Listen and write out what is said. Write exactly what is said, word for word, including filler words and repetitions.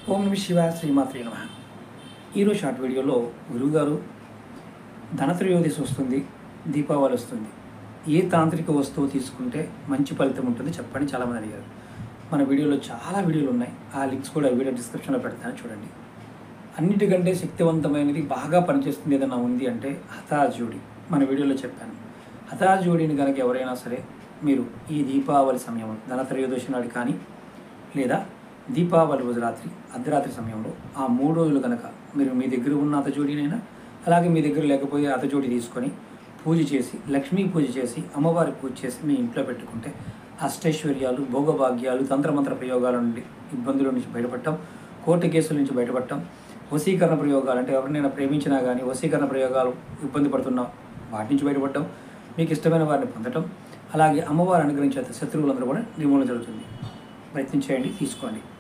ఓం నమ శివాయ శ్రీమాత్రే నమః. ఈరోజు షార్ట్ వీడియోలో గురువుగారు ధనత్రయోదశి వస్తుంది, దీపావళి వస్తుంది, ఏ తాంత్రిక వస్తువు తీసుకుంటే మంచి ఫలితం ఉంటుంది చెప్పండి చాలామంది అడిగారు. మన వీడియోలో చాలా వీడియోలు ఉన్నాయి, ఆ లింక్స్ కూడా వీడియో డిస్క్రిప్షన్లో పెడతాను చూడండి. అన్నిటికంటే శక్తివంతమైనది బాగా పనిచేస్తుంది ఏదైనా ఉంది అంటే హఠాజోడి. మన వీడియోలో చెప్పాను. హఠాజోడిని కనుక ఎవరైనా సరే మీరు ఈ దీపావళి సమయంలో ధనత్రయోదశి నాడు కానీ లేదా దీపావళి రోజు రాత్రి అర్ధరాత్రి సమయంలో ఆ మూడు రోజులు కనుక మీరు మీ దగ్గర ఉన్న అతజోడినైనా అలాగే మీ దగ్గర లేకపోతే అతజోడి తీసుకొని పూజ చేసి లక్ష్మీ పూజ చేసి అమ్మవారి పూజ చేసి మీ ఇంట్లో పెట్టుకుంటే అష్టైశ్వర్యాలు, భోగభాగ్యాలు, తంత్రమంత్ర ప్రయోగాల నుండి ఇబ్బందుల నుంచి బయటపడటం, కోర్టు కేసుల నుంచి బయటపడటం, వశీకరణ ప్రయోగాలు అంటే ఎవరినైనా ప్రేమించినా కానీ వశీకరణ ప్రయోగాలు ఇబ్బంది పడుతున్నా వాటి నుంచి బయటపడటం, మీకు ఇష్టమైన వారిని పొందటం, అలాగే అమ్మవారు అనుగ్రహించే శత్రువులందరూ కూడా నిర్మూలన జరుగుతుంది. ప్రయత్నించేయండి, తీసుకోండి.